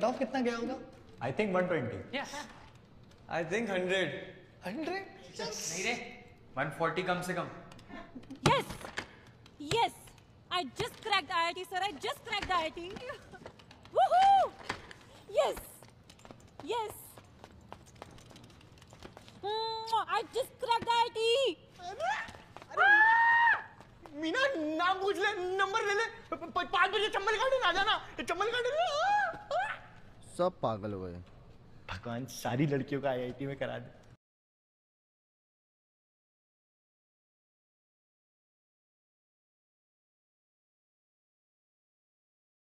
बताओ कितना गया होगा? I think 120. Yes. I think 100. 100? नहीं रे, 140 कम से कम. Yes, yes. I just cracked IIT, sir. I just cracked IIT. Woohoo! Yes, yes. I just cracked IIT. Meena नाम पूछ ले, नंबर ले ले. 5 बजे चंबल गार्डन आ जाना. चंबल गार्डन. सब पागल हुए. भगवान सारी लड़कियों का आईआईटी में करा दे.